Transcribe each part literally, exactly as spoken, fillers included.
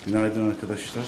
Günaydın arkadaşlar.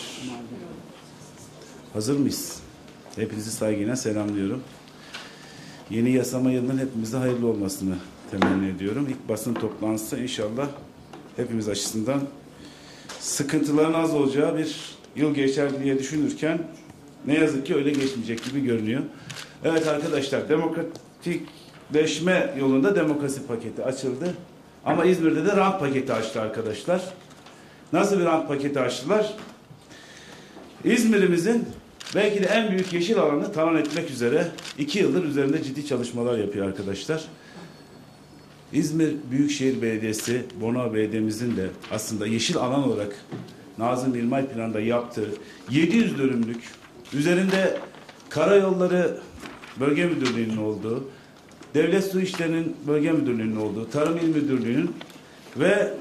Hazır mıyız? Hepinizi saygıyla selamlıyorum. Yeni yasama yılının hepimize hayırlı olmasını temenni ediyorum. İlk basın toplantısı inşallah hepimiz açısından sıkıntıların az olacağı bir yıl geçer diye düşünürken ne yazık ki öyle geçmeyecek gibi görünüyor. Evet arkadaşlar, demokratikleşme yolunda demokrasi paketi açıldı. Ama İzmir'de de rant paketi açtı arkadaşlar. Nasıl bir rant paketi açtılar? İzmir'imizin belki de en büyük yeşil alanı talan etmek üzere iki yıldır üzerinde ciddi çalışmalar yapıyor arkadaşlar. İzmir Büyükşehir Belediyesi, Bornova Belediye'mizin de aslında yeşil alan olarak Nazım İlmay Planı'nda yaptığı yedi yüz dönümlük, üzerinde Karayolları Bölge Müdürlüğü'nün olduğu, Devlet Su İşleri'nin Bölge Müdürlüğü'nün olduğu, Tarım İl Müdürlüğü'nün ve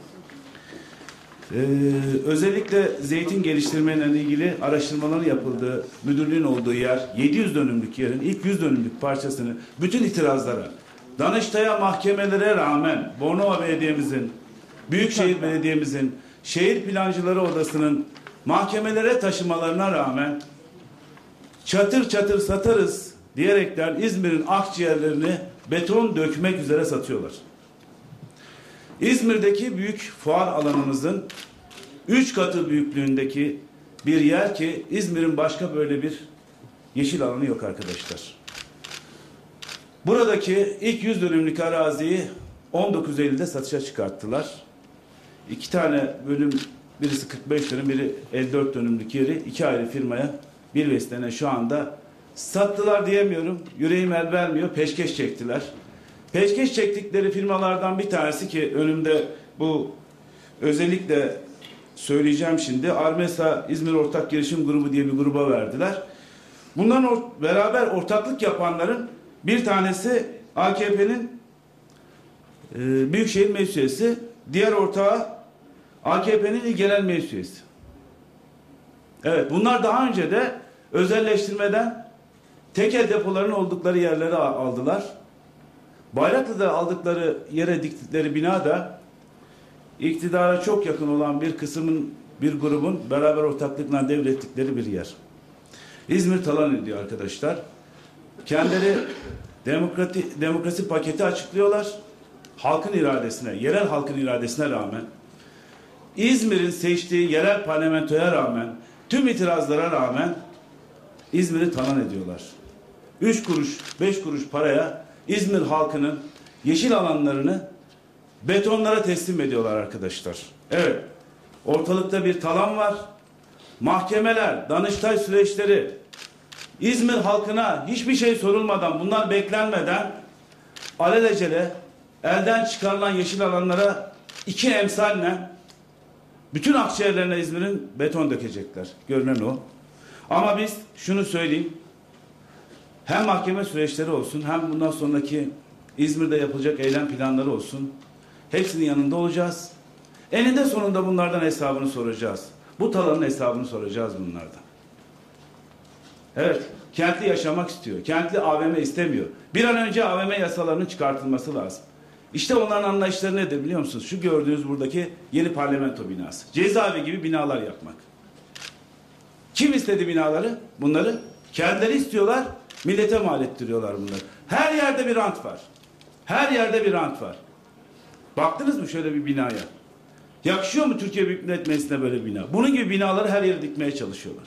Ee, özellikle zeytin geliştirmeyle ilgili araştırmaların yapıldığı müdürlüğün olduğu yer, yedi yüz dönümlük yerin ilk yüz dönümlük parçasını bütün itirazlara, Danıştay'a, mahkemelere rağmen Bornova Belediye'mizin, Büyükşehir Belediye'mizin, Şehir Plancıları Odası'nın mahkemelere taşımalarına rağmen çatır çatır satarız diyerekten İzmir'in akciğerlerini beton dökmek üzere satıyorlar. İzmir'deki büyük fuar alanımızın üç katı büyüklüğündeki bir yer ki İzmir'in başka böyle bir yeşil alanı yok arkadaşlar. Buradaki ilk yüz dönümlük araziyi on dokuz Eylül'de satışa çıkarttılar. İki tane bölüm, birisi kırk beş dönüm, biri elli dört dönümlük yeri iki ayrı firmaya bir vesile şu anda sattılar diyemiyorum. Yüreğim el vermiyor, peşkeş çektiler. Peşkeş çektikleri firmalardan bir tanesi ki önümde bu özellikle söyleyeceğim şimdi, Armesa İzmir Ortak Girişim Grubu diye bir gruba verdiler. Bunların or beraber ortaklık yapanların bir tanesi A K P'nin e, Büyükşehir Meclis Üyesi, diğer ortağı A K P'nin İl Genel Meclis Üyesi. Evet, bunlar daha önce de özelleştirmeden tekel depoların oldukları yerlere aldılar. Bayraklı'da aldıkları yere diktikleri bina da iktidara çok yakın olan bir kısmın, bir grubun beraber ortaklıkla devrettikleri bir yer. İzmir talan ediyor arkadaşlar. Kendileri demokrati, demokrasi paketi açıklıyorlar. Halkın iradesine, yerel halkın iradesine rağmen, İzmir'in seçtiği yerel parlamentoya rağmen, tüm itirazlara rağmen İzmir'i talan ediyorlar. Üç kuruş, beş kuruş paraya İzmir halkının yeşil alanlarını betonlara teslim ediyorlar arkadaşlar. Evet, ortalıkta bir talan var. Mahkemeler, Danıştay süreçleri, İzmir halkına hiçbir şey sorulmadan, bunlar beklenmeden alelacele elden çıkarılan yeşil alanlara iki emsalle bütün akciğerlerine İzmir'in beton dökecekler. Görünen o. Ama biz şunu söyleyeyim. Hem mahkeme süreçleri olsun, hem bundan sonraki İzmir'de yapılacak eylem planları olsun. Hepsinin yanında olacağız. Eninde sonunda bunlardan hesabını soracağız. Bu talanın hesabını soracağız bunlardan. Evet, kentli yaşamak istiyor. Kentli A V M istemiyor. Bir an önce A V M yasalarının çıkartılması lazım. İşte onların anlayışları nedir biliyor musunuz? Şu gördüğünüz buradaki yeni parlamento binası. Cezaevi gibi binalar yapmak. Kim istedi binaları? Bunları kendileri istiyorlar. Millete mal ettiriyorlar bunları. Her yerde bir rant var. Her yerde bir rant var. Baktınız mı şöyle bir binaya? Yakışıyor mu Türkiye Büyük Millet Meclisi'ne böyle bir bina? Bunun gibi binaları her yere dikmeye çalışıyorlar.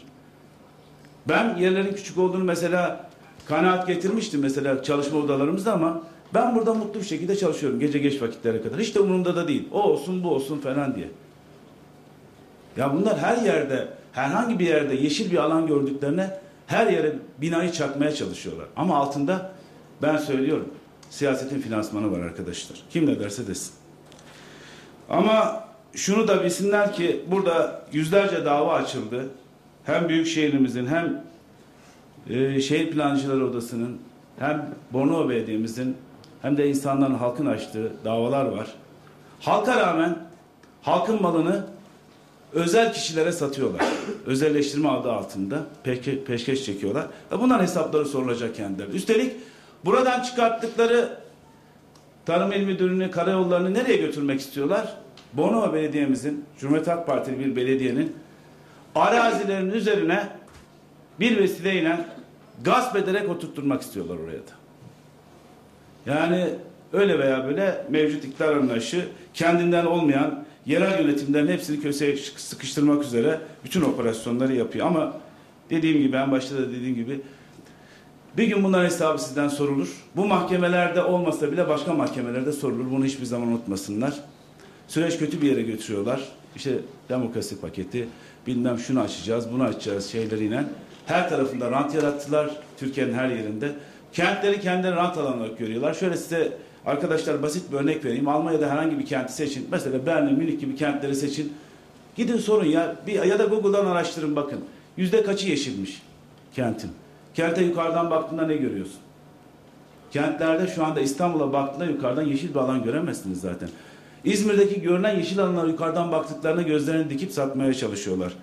Ben yerlerin küçük olduğunu mesela kanaat getirmiştim mesela çalışma odalarımızda ama ben burada mutlu bir şekilde çalışıyorum gece geç vakitlere kadar. Hiç de umurumda da değil. O olsun bu olsun falan diye. Ya bunlar her yerde, herhangi bir yerde yeşil bir alan gördüklerine her yere binayı çakmaya çalışıyorlar. Ama altında ben söylüyorum siyasetin finansmanı var arkadaşlar. Kim ne derse desin. Ama şunu da bilsinler ki burada yüzlerce dava açıldı. Hem Büyükşehirimizin hem e, Şehir Plancıları Odası'nın hem Bornova Belediye'mizin hem de insanların, halkın açtığı davalar var. Halka rağmen halkın malını özel kişilere satıyorlar. Özelleştirme adı altında peşke, peşkeş çekiyorlar. Ve bunların hesapları sorulacak kendilerine. Üstelik buradan çıkarttıkları Tarım İl Müdürlüğü'nü, karayollarını nereye götürmek istiyorlar? Bornova Belediye'mizin, Cumhuriyet Halk Partili bir belediyenin arazilerin üzerine bir vesileyle gasp ederek oturtturmak istiyorlar oraya da. Yani öyle veya böyle mevcut iktidar anlayışı kendinden olmayan yerel yönetimlerin hepsini köşeye sıkıştırmak üzere bütün operasyonları yapıyor. Ama dediğim gibi, en başta da dediğim gibi, bir gün bunların hesabı sizden sorulur. Bu mahkemelerde olmasa bile başka mahkemelerde sorulur. Bunu hiçbir zaman unutmasınlar. Süreç kötü bir yere götürüyorlar. İşte demokrasi paketi, bilmem şunu açacağız, bunu açacağız şeyleriyle. Her tarafında rant yarattılar. Türkiye'nin her yerinde. Kentleri kendileri rant alanı olarak görüyorlar. Şöyle size arkadaşlar basit bir örnek vereyim. Almanya'da herhangi bir kenti seçin. Mesela Berlin, Münih gibi kentleri seçin. Gidin sorun ya. Bir, ya da Google'dan araştırın bakın. Yüzde kaçı yeşilmiş kentin? Kente yukarıdan baktığında ne görüyorsun? Kentlerde şu anda İstanbul'a baktığında yukarıdan yeşil bir alan göremezsiniz zaten. İzmir'deki görünen yeşil alanlar yukarıdan baktıklarına gözlerini dikip satmaya çalışıyorlar.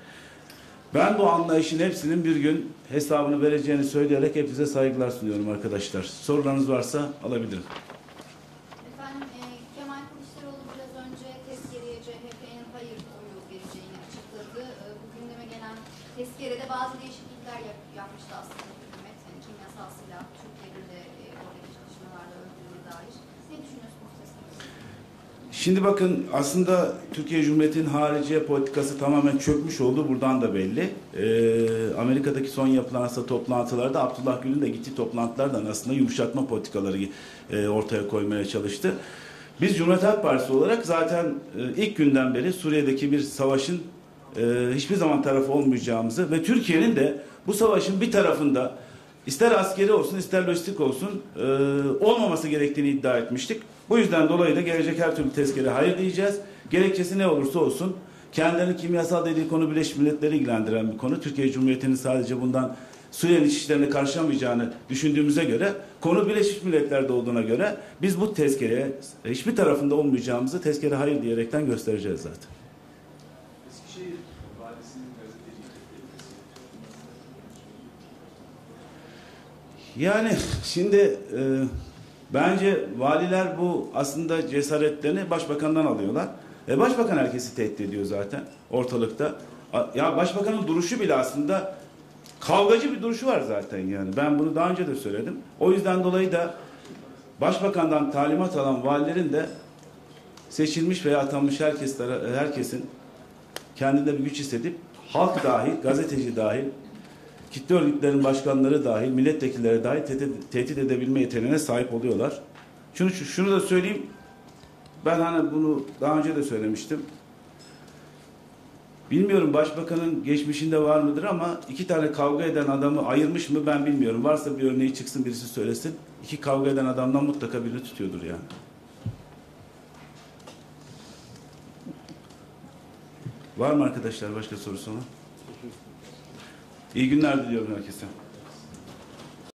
Ben bu anlayışın hepsinin bir gün hesabını vereceğini söyleyerek hepinize saygılar sunuyorum arkadaşlar. Sorularınız varsa alabilirim. Efendim, e, Kemal Kılıçdaroğlu biraz önce tezkereye C H P'nin hayır oyu vereceğini açıkladı. E, bu gündeme gelen tezkerede bazı değişiklikler yap, yapmıştı aslında hükümet. Yani kimyasal silah, Türkiye'de de e, oradaki çalışmalarla öldürüldüğüne dair. Ne düşünüyorsunuz tezkerede? Şimdi bakın, aslında Türkiye Cumhuriyeti'nin hariciye politikası tamamen çökmüş oldu. Buradan da belli. Ee, Amerika'daki son yapılan aslında toplantılarda Abdullah Gül'ün de gittiği toplantılardan aslında yumuşatma politikaları e, ortaya koymaya çalıştı. Biz Cumhuriyet Halk Partisi olarak zaten e, ilk günden beri Suriye'deki bir savaşın e, hiçbir zaman tarafı olmayacağımızı ve Türkiye'nin de bu savaşın bir tarafında ister askeri olsun ister lojistik olsun e, olmaması gerektiğini iddia etmiştik. Bu yüzden dolayı da gelecek her türlü tezkere hayır diyeceğiz. Gerekçesi ne olursa olsun, kendilerini kimyasal dediği konu Birleşmiş Milletleri ilgilendiren bir konu. Türkiye Cumhuriyeti'nin sadece bundan Suriye'nin iç işlerine karışamayacağını düşündüğümüze göre, konu Birleşmiş Milletler'de olduğuna göre biz bu tezkereye hiçbir tarafında olmayacağımızı tezkere hayır diyerekten göstereceğiz zaten. Eskişehir Valisi'nin gazetecilik Yani şimdi e, bence valiler bu aslında cesaretlerini başbakandan alıyorlar. E, başbakan herkesi tehdit ediyor zaten ortalıkta. A, ya başbakanın duruşu bile aslında kavgacı bir duruşu var zaten yani. Ben bunu daha önce de söyledim. O yüzden dolayı da başbakandan talimat alan valilerin de seçilmiş veya atanmış herkes, herkesin kendinde bir güç hissedip halk dahil, gazeteci dahil, kitle örgütlerin başkanları dahil, milletvekilleri dahil tehdit, tehdit edebilme yeteneğine sahip oluyorlar. Şunu, şunu da söyleyeyim. Ben hani bunu daha önce de söylemiştim. Bilmiyorum başbakanın geçmişinde var mıdır ama iki tane kavga eden adamı ayırmış mı ben bilmiyorum. Varsa bir örneği çıksın birisi söylesin. İki kavga eden adamdan mutlaka birini tutuyordur yani. Var mı arkadaşlar başka sorusu olan? İyi günler diliyorum herkese.